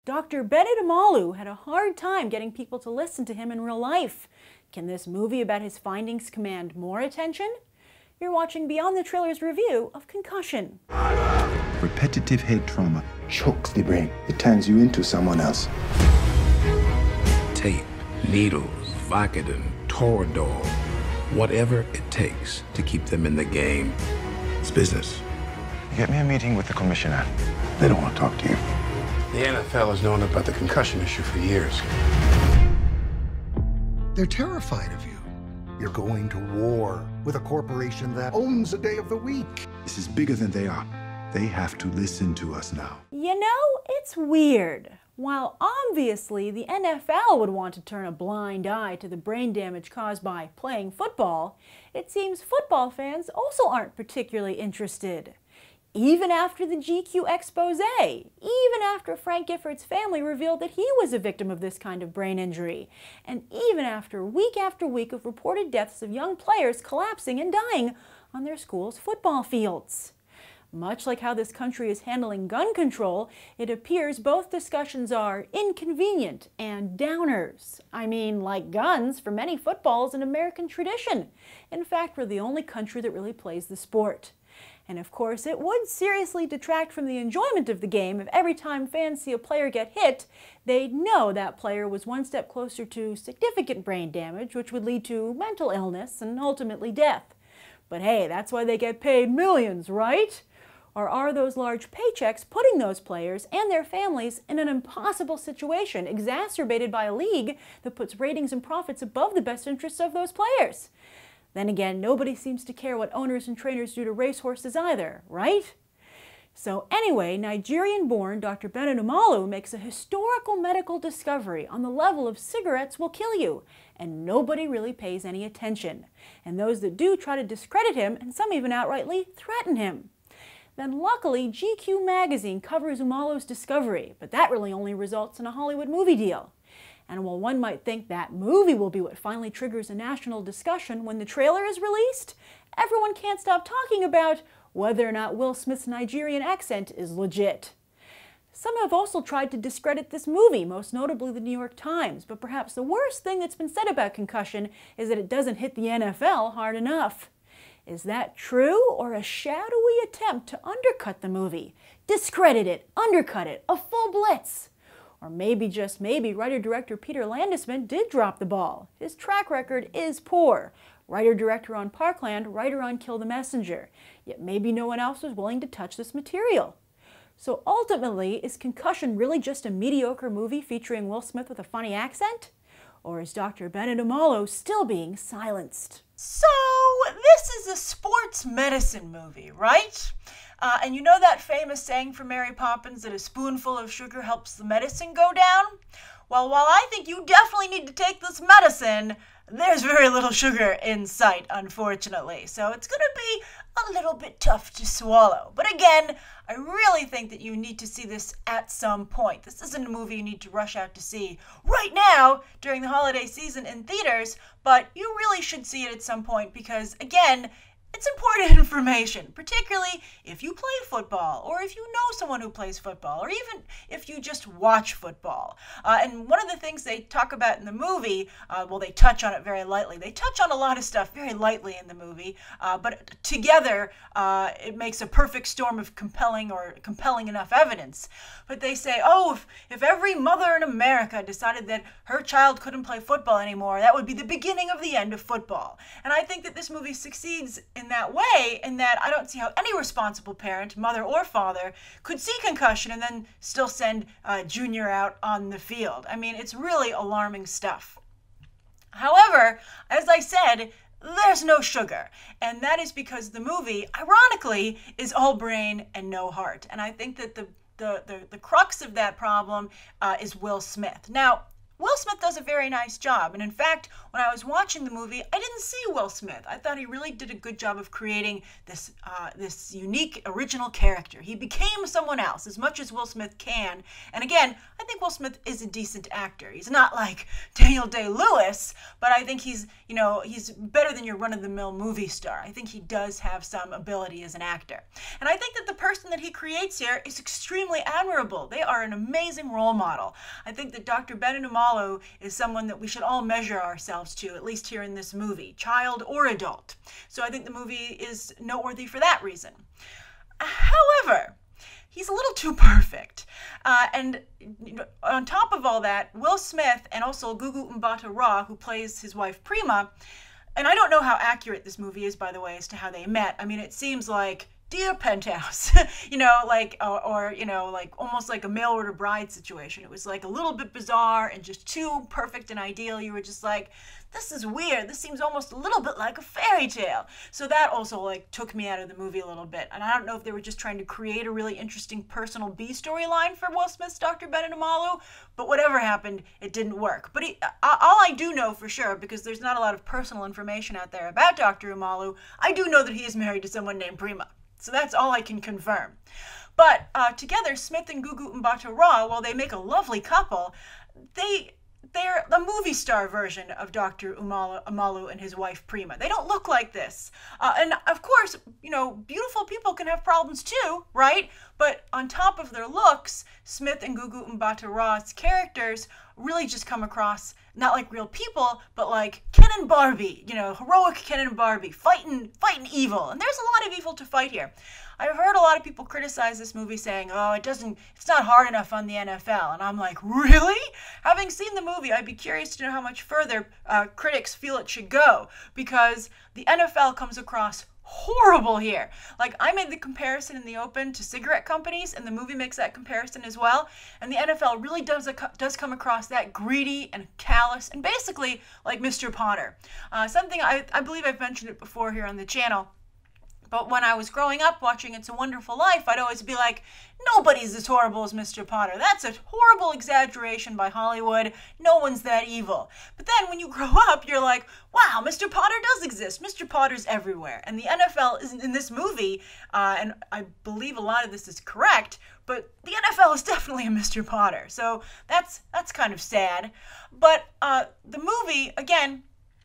Dr. Bennet Omalu had a hard time getting people to listen to him in real life. Can this movie about his findings command more attention? You're watching Beyond the Trailer's review of Concussion. Repetitive head trauma chokes the brain. It turns you into someone else. Tape, needles, Vicodin, Toradol, whatever it takes to keep them in the game. It's business. Get me a meeting with the commissioner. They don't want to talk to you. The NFL has known about the concussion issue for years. They're terrified of you. You're going to war with a corporation that owns a day of the week. This is bigger than they are. They have to listen to us now. You know, it's weird. While obviously the NFL would want to turn a blind eye to the brain damage caused by playing football, it seems football fans also aren't particularly interested. Even after the GQ expose, even after Frank Gifford's family revealed that he was a victim of this kind of brain injury, and even after week of reported deaths of young players collapsing and dying on their school's football fields. Much like how this country is handling gun control, it appears both discussions are inconvenient and downers. I mean, like guns, for many football is an American tradition. In fact, we're the only country that really plays the sport. And of course, it would seriously detract from the enjoyment of the game if every time fans see a player get hit, they'd know that player was one step closer to significant brain damage, which would lead to mental illness and ultimately death. But hey, that's why they get paid millions, right? Or are those large paychecks putting those players and their families in an impossible situation, exacerbated by a league that puts ratings and profits above the best interests of those players? Then again, nobody seems to care what owners and trainers do to racehorses either, right? So anyway, Nigerian-born Dr. Bennet Omalu makes a historical medical discovery on the level of cigarettes will kill you, and nobody really pays any attention. And those that do try to discredit him, and some even outrightly threaten him. Then luckily, GQ magazine covers Omalu's discovery, but that really only results in a Hollywood movie deal. And while one might think that movie will be what finally triggers a national discussion when the trailer is released, everyone can't stop talking about whether or not Will Smith's Nigerian accent is legit. Some have also tried to discredit this movie, most notably the New York Times, but perhaps the worst thing that's been said about Concussion is that it doesn't hit the NFL hard enough. Is that true, or a shadowy attempt to undercut the movie? Discredit it, undercut it, a full blitz? Or maybe, just maybe, writer-director Peter Landesman did drop the ball. His track record is poor. Writer-director on Parkland, writer on Kill the Messenger. Yet maybe no one else was willing to touch this material. So ultimately, is Concussion really just a mediocre movie featuring Will Smith with a funny accent? Or is Dr. Bennet Omalu still being silenced? So, this is a sports medicine movie, right? And you know that famous saying from Mary Poppins that a spoonful of sugar helps the medicine go down? Well, while I think you definitely need to take this medicine, there's very little sugar in sight, unfortunately. So it's going to be a little bit tough to swallow. But again, I really think that you need to see this at some point. This isn't a movie you need to rush out to see right now during the holiday season in theaters, but you really should see it at some point because, again, it's important information, particularly if you play football or if you know someone who plays football or even if you just watch football. And one of the things they talk about in the movie, well, they touch on it very lightly. They touch on a lot of stuff very lightly in the movie, but together it makes a perfect storm of compelling enough evidence. But they say, oh, if every mother in America decided that her child couldn't play football anymore, that would be the beginning of the end of football. And I think that this movie succeeds in that way, in that I don't see how any responsible parent, mother or father, could see Concussion and then still send Junior out on the field. I mean, it's really alarming stuff. However, as I said, there's no sugar. And that is because the movie, ironically, is all brain and no heart. And I think that the crux of that problem is Will Smith. Now, Will Smith does a very nice job. And in fact, when I was watching the movie, I didn't see Will Smith. I thought he really did a good job of creating this unique, original character. He became someone else as much as Will Smith can. And again, I think Will Smith is a decent actor. He's not like Daniel Day-Lewis, but I think he's better than your run-of-the-mill movie star. I think he does have some ability as an actor. And I think that the person that he creates here is extremely admirable. They are an amazing role model. I think that Dr. Benedict Omalu is someone that we should all measure ourselves to, at least here in this movie, child or adult. So I think the movie is noteworthy for that reason. However, he's a little too perfect. And on top of all that, Will Smith and also Gugu Mbatha-Raw, who plays his wife Prima, and I don't know how accurate this movie is, by the way, as to how they met. I mean, it seems like Dear Penthouse, like almost like a mail order bride situation. It was like a little bit bizarre and just too perfect and ideal. You were just like, this is weird. This seems almost a little bit like a fairy tale. So that also like took me out of the movie a little bit. And I don't know if they were just trying to create a really interesting personal B storyline for Will Smith's Dr. Benedict Omalu, but whatever happened, it didn't work. But all I do know for sure, because there's not a lot of personal information out there about Dr. Omalu, I do know that he is married to someone named Prima. So that's all I can confirm. But together, Smith and Gugu Mbatha-Raw, while they make a lovely couple, they're the movie star version of Dr. Omalu and his wife Prima. They don't look like this. And of course, beautiful people can have problems too, right? But on top of their looks, Smith and Gugu Mbatha-Raw's characters really just come across not like real people, but like Ken and Barbie, heroic Ken and Barbie fighting evil. And there's a lot of evil to fight here. I've heard a lot of people criticize this movie saying, oh, it's not hard enough on the NFL. And I'm like, really? Having seen the movie, I'd be curious to know how much further critics feel it should go, because the NFL comes across horrible here. Like, I made the comparison in the open to cigarette companies, and the movie makes that comparison as well. And the NFL really does come across that greedy and callous, and basically like Mr. Potter. Something I believe I've mentioned it before here on the channel. But when I was growing up watching It's a Wonderful Life, I'd always be like, nobody's as horrible as Mr. Potter. That's a horrible exaggeration by Hollywood. No one's that evil. But then when you grow up, you're like, wow, Mr. Potter does exist. Mr. Potter's everywhere. And the NFL is in this movie, and I believe a lot of this is correct, but the NFL is definitely a Mr. Potter. So that's kind of sad. But the movie, again,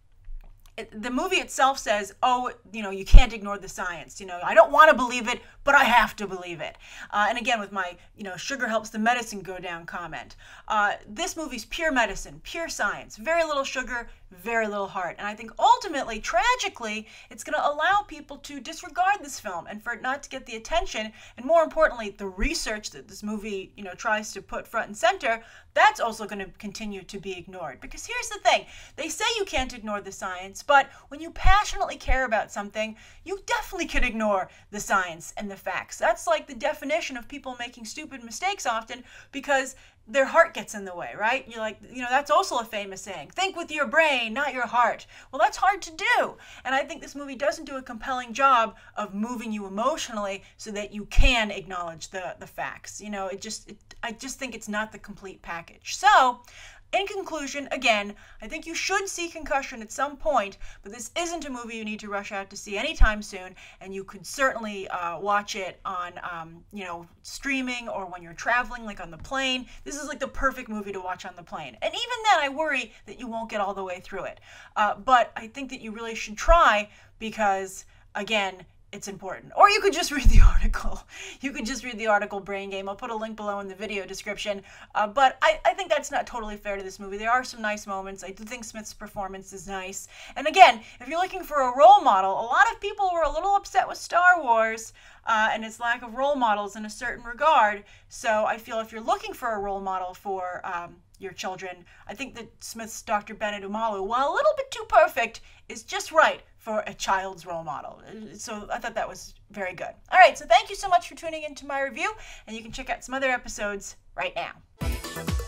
the movie itself says, oh, you can't ignore the science. I don't want to believe it, but I have to believe it. And again, with my, sugar helps the medicine go down comment. This movie's pure medicine, pure science, very little sugar, very little heart. And I think ultimately, tragically, it's going to allow people to disregard this film and for it not to get the attention, and more importantly, the research that this movie, tries to put front and center, that's also going to continue to be ignored. Because here's the thing, they say you can't ignore the science, but when you passionately care about something, you definitely can ignore the science and the facts. That's like the definition of people making stupid mistakes often, because their heart gets in the way, right? You're like, that's also a famous saying, think with your brain, not your heart. Well, that's hard to do. And I think this movie doesn't do a compelling job of moving you emotionally so that you can acknowledge the facts. I just think it's not the complete package. So, in conclusion, again, I think you should see Concussion at some point, but this isn't a movie you need to rush out to see anytime soon, and you could certainly watch it on, streaming or when you're traveling, like on the plane. This is like the perfect movie to watch on the plane. And even then, I worry that you won't get all the way through it. But I think that you really should try because, again, it's important. Or you could just read the article. You could just read the article, Brain Game. I'll put a link below in the video description. But I think that's not totally fair to this movie. There are some nice moments. I do think Smith's performance is nice. And again, if you're looking for a role model, a lot of people were a little upset with Star Wars and its lack of role models in a certain regard. So I feel if you're looking for a role model for your children, I think that Smith's Dr. Benedict Omalu, while a little bit too perfect, is just right for a child's role model. So I thought that was very good. All right, so thank you so much for tuning into my review, and you can check out some other episodes right now.